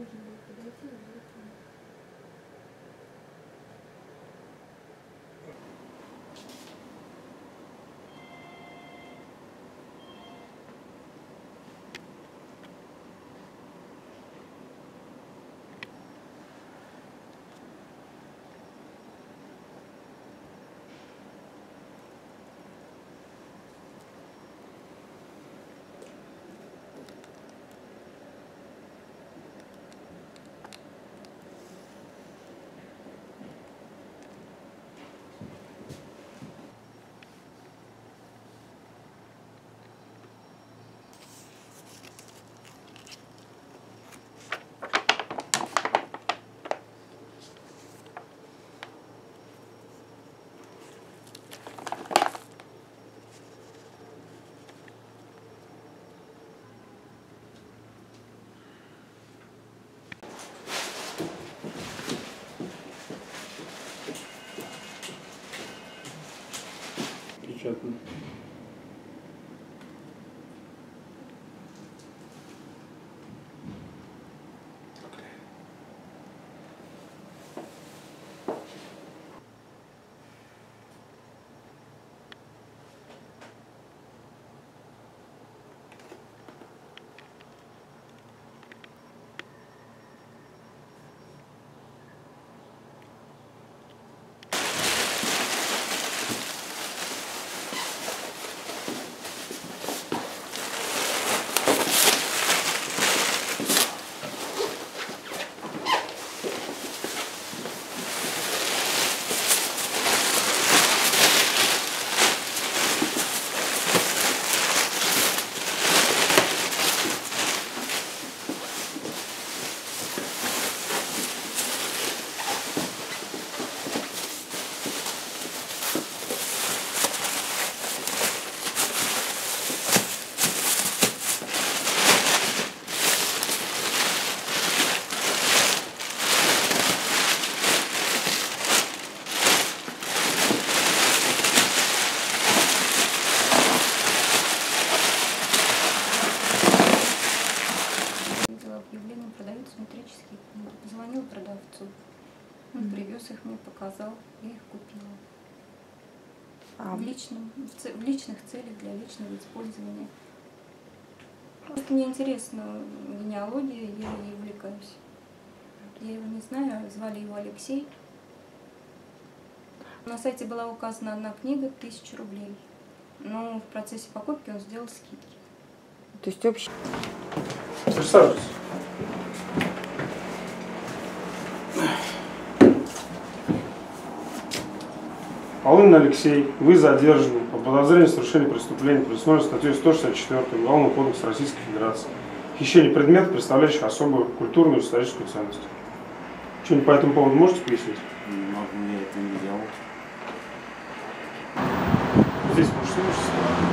Печатно. Объявление продаются метрические книги. Позвонил продавцу, он привез их, мне показал, я их купила. В личных целях, для личного использования. Просто мне интересна генеалогия, я ей увлекаюсь. Я его не знаю, звали его Алексей. На сайте была указана одна книга, 1000 рублей. Но в процессе покупки он сделал скидки. То есть общий... Присаживайтесь. Полынин Алексей, вы задержаны по подозрению в совершении преступления, предусмотренного статьей 164 Уголовного кодекса Российской Федерации. Хищение предметов, представляющих особую культурную и историческую ценность. Что-нибудь по этому поводу можете пояснить? Не могу, я это не делал. Здесь мужчина,